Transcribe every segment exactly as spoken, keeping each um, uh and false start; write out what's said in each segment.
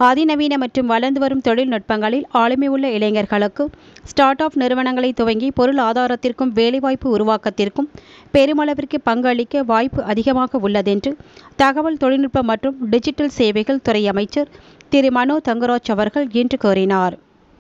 அதிநவீன மற்றும் வளர்ந்து வரும் தொழில்நுட்பங்களில் ஆளுமை உள்ள இளைஞர்களுக்கு ஸ்டார்ட் அப் நிறுவனங்களை துவங்கி பொருள் ஆதாரத்திற்கும் வேலைவாய்ப்பு உருவாக்கத்திற்கும் பெருமளவிற்கு பங்களிக்க வாய்ப்பு அதிகமாக உள்ளதென்று தகவல் தொழில்நுட்ப மற்றும் டிஜிட்டல் சேவைகள் துறை அமைச்சர் திரு மனோ தங்கராஜ் அவர்கள் இன்று கூறினார்.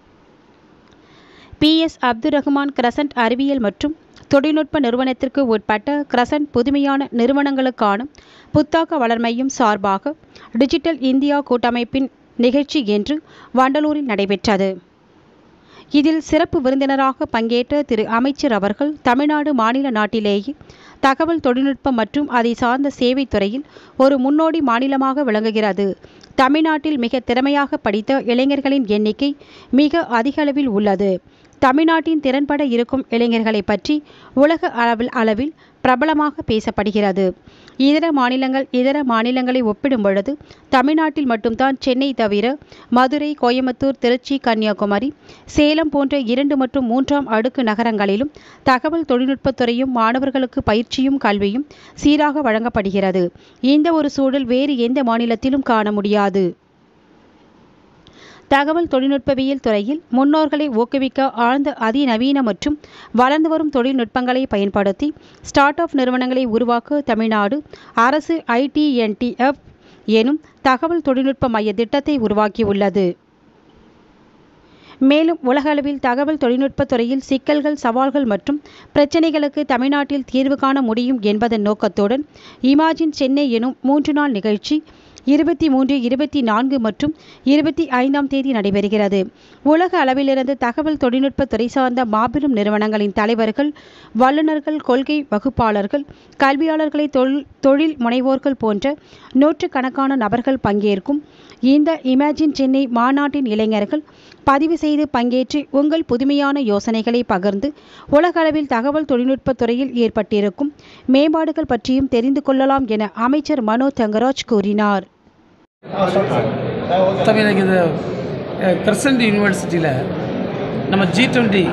B S Abdul Rahman Crescent அறிவியல் மற்றும் தொழில்நுட்ப நிறுவனத்திற்கு உட்பட்ட கிரசன்ட் புதுமையான நிறுவனங்களுக்கான புத்தாக்க வளர்மையும் சார்பாக டிஜிட்டல் இந்தியா கூட்டமைப்பின் நிகழ்ச்சி என்று வண்டலூரில் நடைபெற்றது. இதில் சிறப்பு விருந்தினராக பங்கேற்ற திரு அமைச்சர் அவர்கள் தமிழ்நாடு மாநில நாட்டிலேயே தகவல் தொழில்நுட்பம் மற்றும் அதை சார்ந்த சேவை துறையில் ஒரு முன்னோடி மாநிலமாக விளங்குகிறது. தமிழ்நாட்டில் மிக திறமையாக படித்த இளைஞர்களின் எண்ணிக்கை மிக அதிக அளவில் உள்ளது. தமிழ்நாட்டின் திறன்பட இருக்கும் இளைஞர்களை பற்றி உலக அளவில் அளவில் பிரபலமாக பேசப்படுகிறது. இதர மாநிலங்கள் இதர மாநிலங்களை ஒப்பிடும் பொழுது தமிழ்நாட்டில் மட்டும்தான் சென்னை தவிர மதுரை, கோயம்புத்தூர், திருச்சி, கன்னியாகுமரி, சேலம் போன்ற இரண்டு மற்றும் மூன்றாம் அடுக்கு நகரங்களிலும் தகவல் தொழில்நுட்பத்துறையும் மாணவர்களுக்கு பயிற்சியும் கல்வியும் சீராக வழங்கப்படுகிறது. இந்த ஒரு சூழல் வேறு எந்த மாநிலத்திலும் காண முடியாது. தகவல் தொழில்நுட்பவியல் துறையில் முன்னோர்களை ஊக்குவிக்க ஆழ்ந்த அதிநவீன மற்றும் வளர்ந்து வரும் தொழில்நுட்பங்களை பயன்படுத்தி ஸ்டார்ட் அப் நிறுவனங்களை உருவாக்க தமிழ்நாடு அரசு I T N T F எனும் தகவல் தொழில்நுட்ப மைய திட்டத்தை உருவாக்கியுள்ளது. மேலும் உலகளவில் தகவல் தொழில்நுட்ப துறையில் சிக்கல்கள், சவால்கள் மற்றும் பிரச்சினைகளுக்கு தமிழ்நாட்டில் தீர்வு காண முடியும் என்பதன் நோக்கத்துடன் இமாஜின் சென்னை எனும் மூன்று நாள் நிகழ்ச்சி இருபத்தி மூன்று, இருபத்தி நான்கு மற்றும் இருபத்தி ஐந்தாம் தேதி நடைபெறுகிறது. உலக அளவிலிருந்து தகவல் தொழில்நுட்ப துறை சார்ந்த மாபெரும் நிறுவனங்களின் தலைவர்கள், வல்லுநர்கள், கொள்கை வகுப்பாளர்கள், கல்வியாளர்களை தொழில் தொழில் முனைவோர்கள் போன்ற நூற்றுக்கணக்கான நபர்கள் பங்கேற்கும் இந்த இமேஜின் சென்னை மாநாட்டின் இளைஞர்கள் பதிவு செய்து பங்கேற்று உங்கள் புதுமையான யோசனைகளை பகிர்ந்து உலகளவில் தகவல் தொழில்நுட்ப துறையில் ஏற்பட்டிருக்கும் மேம்பாடுகள் பற்றியும் தெரிந்து கொள்ளலாம் என அமைச்சர் மனோ தங்கராஜ் கூறினார். தமிழக இது கிரசன்ட் யூனிவர்சிட்டியில் நம்ம ஜி டுவெண்ட்டி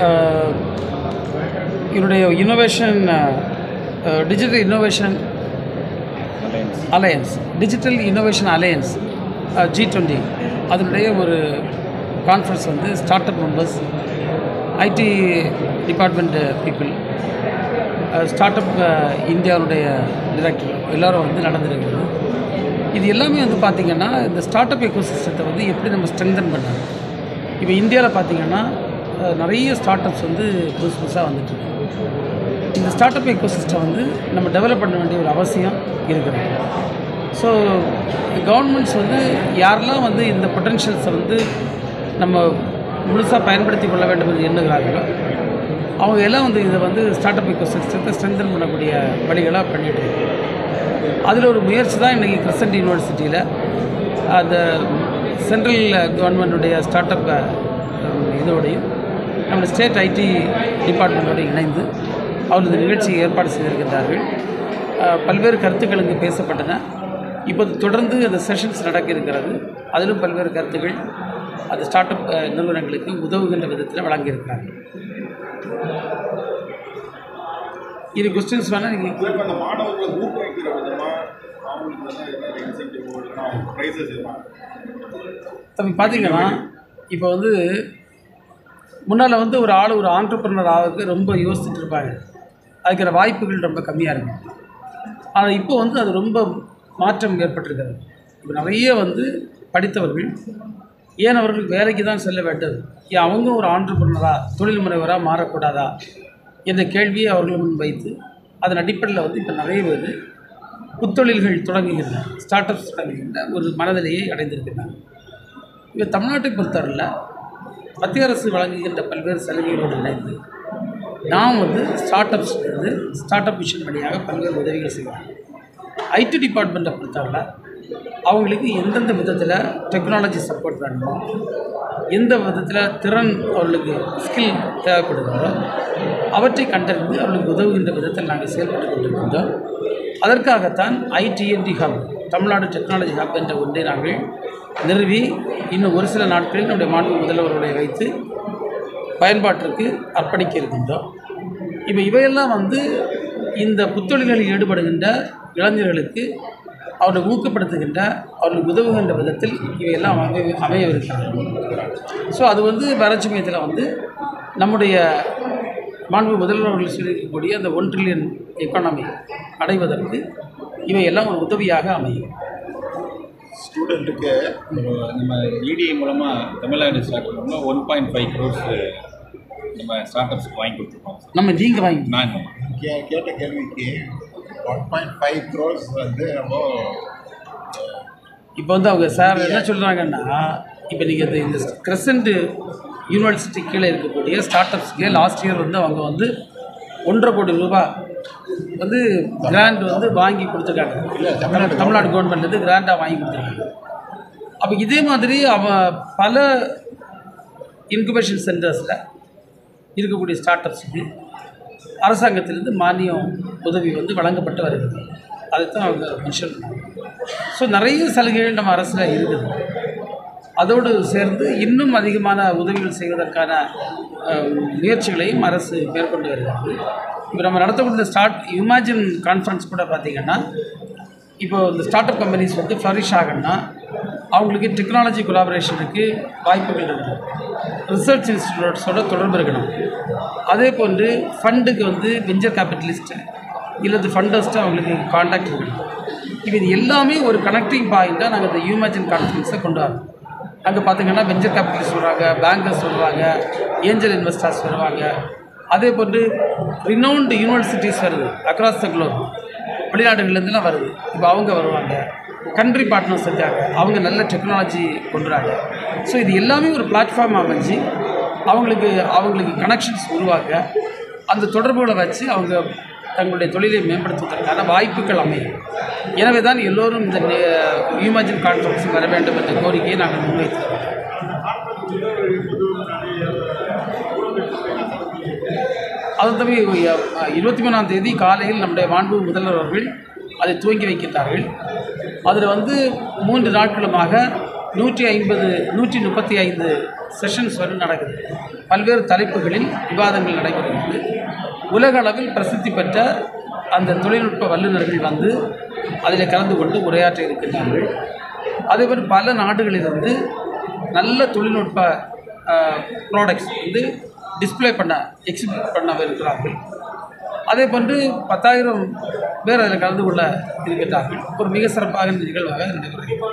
இதனுடைய innovation digital innovation alliance digital innovation alliance G twenty அதனுடைய ஒரு கான்ஃபரன்ஸ் வந்து start up members, IT department people, start up இந்தியாவுடைய டிரெக்டர் எல்லோரும் வந்து நடந்துருக்கிறது. இது எல்லாமே வந்து பார்த்திங்கன்னா இந்த ஸ்டார்ட் அப் எக்கோசிஸ்டத்தை வந்து எப்படி நம்ம ஸ்ட்ரெங்தன் பண்ணணும். இப்போ இந்தியாவில் பார்த்திங்கன்னா நிறைய ஸ்டார்ட் அப்ஸ் வந்து புதுசு புதுசாக வந்துட்டுருக்கு. இந்த ஸ்டார்ட் அப் எக்கோசிஸ்டம் வந்து நம்ம டெவலப் பண்ண வேண்டிய ஒரு அவசியம் இருக்கிறது. ஸோ கவர்மெண்ட்ஸ் வந்து யாரெல்லாம் வந்து இந்த பொட்டென்ஷியல்ஸை வந்து நம்ம முழுசாக பயன்படுத்தி கொள்ள வேண்டும் என்று எண்ணுகிறார்களோ அவங்க எல்லாம் வந்து இதை வந்து ஸ்டார்ட் அப் எக்கோசிஸ்டத்தை ஸ்ட்ரெங்தன் பண்ணக்கூடிய வழிகளாக பண்ணிகிட்டு இருக்காங்க. அதில் ஒரு முயற்சி தான் இன்றைக்கி கிரசன்ட் யூனிவர்சிட்டியில் அந்த சென்ட்ரல் கவர்மெண்ட்டுடைய ஸ்டார்ட் அப் இதோடையும் நம்ம ஸ்டேட் ஐடி டிபார்ட்மெண்ட்டோடு இணைந்து அவர் இந்த நிகழ்ச்சியை ஏற்பாடு செய்திருக்கின்றார்கள். பல்வேறு கருத்துக்கள் இங்கு பேசப்பட்டன. இப்போது தொடர்ந்து அந்த செஷன்ஸ் நடக்க இருக்கிறது. அதிலும் பல்வேறு கருத்துக்கள் அந்த ஸ்டார்ட் அப் நிறுவனங்களுக்கு உதவுகின்ற விதத்தில் வழங்கியிருக்கிறார்கள். இது கொஸ்டின்ஸ் வேணால் நீங்கள் தம்பி பார்த்தீங்கன்னா இப்போ வந்து முன்னால் வந்து ஒரு ஆள் ஒரு ஆண்டர்ப்ரனர் ஆகிறதுக்கு ரொம்ப யோசிச்சுட்டு இருப்பாங்க. அதுக்கிற வாய்ப்புகள் ரொம்ப கம்மியாக இருக்கும். ஆனால் இப்போ வந்து அது ரொம்ப மாற்றம் ஏற்பட்டிருக்கிறது. இப்போ நிறைய வந்து படித்தவர்கள் ஏன் அவர்கள் வேலைக்கு தான் செல்ல வேண்டும், ஏன் அவங்க ஒரு ஆண்டர்ப்ரனராக தொழில் முனைவராக மாறக்கூடாதா என்ற கேள்வியை அவர்கள் முன் வைத்து அதன் அடிப்படையில் வந்து இப்போ நிறைய பேர் புத்தொழில்கள் தொடங்குகின்றன, ஸ்டார்ட் அப்ஸ் தொடங்குகின்ற ஒரு மனநிலையை அடைந்திருக்கின்றன. இப்போ தமிழ்நாட்டை பொறுத்தவரையில் மத்திய அரசு வழங்குகின்ற பல்வேறு சலுகைகளோடு இணைந்து நாம் வந்து ஸ்டார்ட் அப்ஸ்லேருந்து ஸ்டார்ட் அப் மிஷன் வழியாக பல்வேறு உதவிகள் செய்வோம். ஐடி டிபார்ட்மெண்ட்டை பொறுத்தவரை அவங்களுக்கு எந்தெந்த விதத்தில் டெக்னாலஜி சப்போர்ட் வேணுமோ, எந்த விதத்தில் திறன் அவர்களுக்கு ஸ்கில் தேவைப்படுகிறதோ அவற்றை கண்டறிந்து அவர்களுக்கு உதவுகின்ற விதத்தில் நாங்கள் செயல்பட்டு கொண்டிருக்கின்றோம். அதற்காகத்தான் ITNT hub, Tamil Nadu technology hub என்ற ஒன்றை நாங்கள் நிறுவி இன்னும் ஒரு சில நாட்களில் நம்முடைய மாநில முதல்வர்களை வைத்து பயன்பாட்டிற்கு அர்ப்பணிக்க இருக்கின்றோம். இப்போ இவையெல்லாம் வந்து இந்த புத்தொழில்களில் ஈடுபடுகின்ற இளைஞர்களுக்கு அவர்களை ஊக்கப்படுத்துகின்ற அவர்களுக்கு உதவுகின்ற விதத்தில் இவையெல்லாம் அமை அமையவிருக்கிறது. ஸோ அது வந்து வளர்ச்சி மையத்தில் வந்து நம்முடைய மாண்பு முதல்வர்கள் சொல்லியிருக்கக்கூடிய அந்த ஒன் ட்ரில்லியன் எக்கானமி அடைவதற்கு இவையெல்லாம் ஒரு உதவியாக அமையும். ஸ்டூடெண்ட்டுக்கு ஒரு நம்ம இடிஐ மூலமாக தமிழ்நாடு ஸ்டார்ட் பண்ணோம்னா ஒன் பாயிண்ட் ஃபைவ் க்ரோர்ஸ் நம்ம ஸ்டார்ட் அப்ஸ்க்கு வாங்கி கொடுத்துருக்கோம். நம்ம நீங்கள் வாங்கி நான் கே கேட்ட கேள்விக்கு ஒன் பாயிண்ட் ஃபைவ் க்ரோர்ஸ் வந்து நம்ம இப்போ வந்து அவங்க சார் என்ன சொல்கிறாங்கன்னா, இப்போ நீங்கள் இந்த கிரசண்ட் யூனிவர்சிட்டி கீழே இருக்கக்கூடிய ஸ்டார்ட் அப்ஸ்க்கு லாஸ்ட் இயர் வந்து அவங்க வந்து ஒன்றரை கோடி ரூபாய் வந்து கிராண்ட் வந்து வாங்கி கொடுத்துருக்காங்க. தமிழ்நாடு தமிழ்நாடு கவர்மெண்ட்லேருந்து கிராண்டாக வாங்கி கொடுத்துருக்காங்க. அப்போ இதே மாதிரி அவன் பல இன்குபேஷன் சென்டர்ஸில் இருக்கக்கூடிய ஸ்டார்ட் அப்ஸுக்கு அரசாங்கத்திலேருந்து மானியம் உதவி வந்து வழங்கப்பட்டு வருகிறது. அதைத்தான் அவங்க மென்ஷன் பண்ணாங்க. ஸோ நிறைய சலுகைகள் நம்ம அரசில் இருக்குது. அதோடு சேர்ந்து இன்னும் அதிகமான உதவிகள் செய்வதற்கான முயற்சிகளையும் அரசு மேற்கொண்டு வருகிறது. இப்போ நம்ம நடத்தக்கூடிய ஸ்டார்ட் இமேஜின் கான்ஃபரன்ஸ் கூட பார்த்திங்கன்னா, இப்போ இந்த ஸ்டார்ட் அப் கம்பெனிஸ் வந்து ஃப்ளரிஷ் ஆகணும்னா அவங்களுக்கு டெக்னாலஜி கொலாபரேஷனுக்கு வாய்ப்புகள் இருக்குது. ரிசர்ச் இன்ஸ்டிடியூட்ஸோட தொடர்பு இருக்கணும். அதே போன்று ஃபண்டுக்கு வந்து வெஞ்சர் கேபிட்டலிஸ்ட்டு இல்லது ஃபண்டர்ஸ்ட்டு அவங்களுக்கு கான்டாக்ட் இருக்கணும். இப்போ இது எல்லாமே ஒரு கனெக்டிங் பாயிண்ட்டாக நாங்கள் இந்த இமேஜின் கான்ஃபரன்ஸை கொண்டு வரோம். அங்கே பார்த்திங்கன்னா வெஞ்சர் கேபிட்டலிஸ்ட் வருவாங்க, பேங்கர்ஸ் வருவாங்க, ஏஞ்சல் இன்வெஸ்டர்ஸ் வருவாங்க. அதே போன்று ரினவுண்ட் யூனிவர்சிட்டிஸ் வருது அக்ராஸ் த குளோப், வெளிநாடுகள்லேருந்துலாம் வருது. இப்போ அவங்க வருவாங்க. கண்ட்ரி பார்ட்னர்ஸ் இருக்காங்க, அவங்க நல்ல டெக்னாலஜி கொண்டுறாங்க. ஸோ இது எல்லாமே ஒரு பிளாட்ஃபார்ம் அமைஞ்சு அவங்களுக்கு அவங்களுக்கு கனெக்ஷன்ஸ் உருவாக்க, அந்த தொடர்புகளை வச்சு அவங்க தங்களுடைய தொழிலை மேம்படுத்துவதற்கான வாய்ப்புகள் அமையும். எனவே தான் எல்லோரும் இந்த இமேஜின் கான்ஃபரன்ஸ் வர வேண்டும் என்ற கோரிக்கையை நாங்கள் முன்வைத்தோம். அது தவிர இருபத்தி மூணாம் தேதி காலையில் நம்முடைய மாண்பு முதல்வர் அவர்கள் அதை துவங்கி வைக்கிறார்கள். அதில் வந்து மூன்று நாட்களுமாக நூற்றி ஐம்பது நூற்றி முப்பத்தி ஐந்து செஷன்ஸ் வரை நடக்குது. பல்வேறு தலைப்புகளில் விவாதங்கள் நடைபெறுகிறது. உலக அளவில் பிரசித்தி பெற்ற அந்த தொழில்நுட்ப வல்லுநர்கள் வந்து அதில் கலந்து கொண்டு உரையாற்ற இருக்கின்றார்கள். அதேபோல் பல நாடுகளிலிருந்து நல்ல தொழில்நுட்ப ப்ராடக்ட்ஸ் வந்து டிஸ்பிளே பண்ண எக்ஸிபிட் பண்ண இருக்கிறார்கள். அதே போன்று பத்தாயிரம் பேர் அதில் கலந்து கொள்ள இருக்கின்றார்கள். ஒரு மிக சிறப்பாக நிகழ்வாக நடைபெறுகிறது.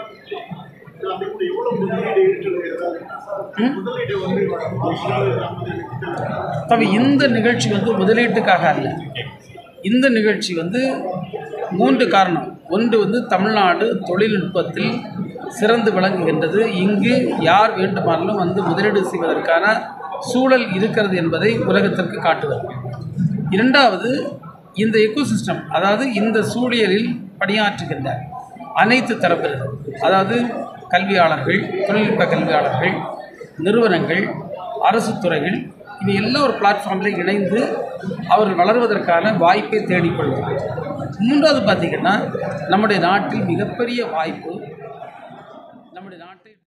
தவி இந்த நிகழ்ச்சி வந்து முதலீட்டுக்காக அல்ல. இந்த நிகழ்ச்சி வந்து மூன்று காரணம். ஒன்று வந்து தமிழ்நாடு தொழில்நுட்பத்தில் சிறந்து விளங்குகின்றது. இங்கு யார் வேண்டுமானாலும் வந்து முதலீடு செய்வதற்கான சூழல் இருக்கிறது என்பதை உலகத்திற்கு காட்டுவது. இரண்டாவது, இந்த எக்கோசிஸ்டம், அதாவது இந்த சூழலில் பணியாற்றுகின்ற அனைத்து தரப்பினரும், அதாவது கல்வியாளர்கள், தொழில்நுட்ப கல்வியாளர்கள், நிறுவனங்கள், அரசு துறைகள், இவை எல்லாம் ஒரு பிளாட்ஃபார்மில் இணைந்து அவர்கள் வளர்வதற்கான வாய்ப்பை தேடிக்கொள்வார்கள். மூன்றாவது பார்த்திங்கன்னா, நம்முடைய நாட்டில் மிகப்பெரிய வாய்ப்பு